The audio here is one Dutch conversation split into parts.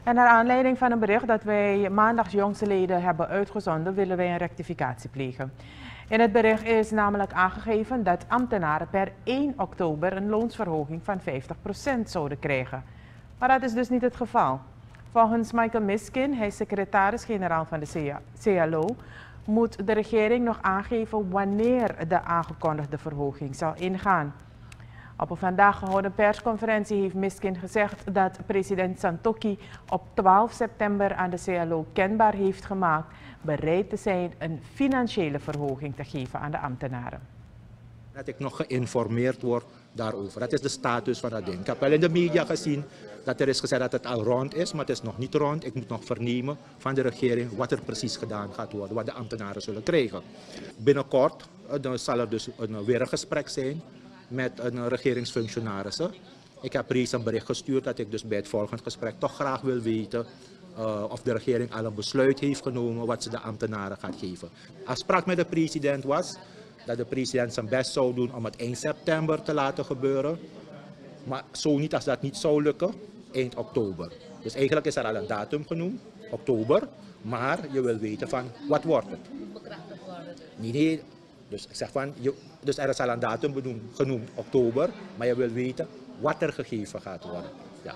En naar aanleiding van een bericht dat wij maandags jongstleden hebben uitgezonden, willen wij een rectificatie plegen. In het bericht is namelijk aangegeven dat ambtenaren per 1 oktober een loonsverhoging van 50% zouden krijgen. Maar dat is dus niet het geval. Volgens Michael Miskin, hij is secretaris-generaal van de CLO, moet de regering nog aangeven wanneer de aangekondigde verhoging zal ingaan. Op een vandaag gehouden persconferentie heeft Miskin gezegd dat president Santokhi op 12 september aan de CLO kenbaar heeft gemaakt bereid te zijn een financiële verhoging te geven aan de ambtenaren. Dat ik nog geïnformeerd word daarover. Dat is de status van dat ding. Ik heb wel in de media gezien dat er is gezegd dat het al rond is, maar het is nog niet rond. Ik moet nog vernemen van de regering wat er precies gedaan gaat worden, wat de ambtenaren zullen krijgen. Binnenkort zal er dus weer een gesprek zijn met een regeringsfunctionarissen. Ik heb reeds een bericht gestuurd dat ik dus bij het volgende gesprek toch graag wil weten of de regering al een besluit heeft genomen wat ze de ambtenaren gaat geven. Afspraak met de president was dat de president zijn best zou doen om het eind september te laten gebeuren. Maar zo niet, als dat niet zou lukken, eind oktober. Dus eigenlijk is er al een datum genoemd, oktober. Maar je wil weten van, wat wordt het? Nee, dus ik zeg van, dus er is al een datum genoemd, oktober. Maar je wil weten wat er gegeven gaat worden. Ja.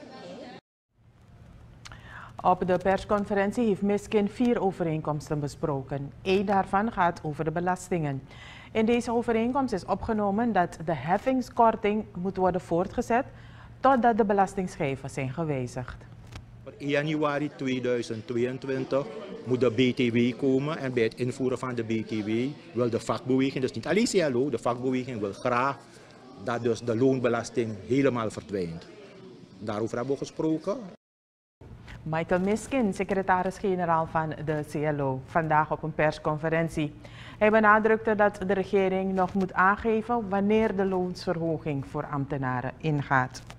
Op de persconferentie heeft Miskin 4 overeenkomsten besproken. 1 daarvan gaat over de belastingen. In deze overeenkomst is opgenomen dat de heffingskorting moet worden voortgezet totdat de belastingschijven zijn gewijzigd. Per 1 januari 2022 moet de BTW komen en bij het invoeren van de BTW wil de vakbeweging, dus niet alleen CLO, de vakbeweging wil graag dat dus de loonbelasting helemaal verdwijnt. Daarover hebben we gesproken. Michael Miskin, secretaris-generaal van de CLO, vandaag op een persconferentie. Hij benadrukte dat de regering nog moet aangeven wanneer de loonsverhoging voor ambtenaren ingaat.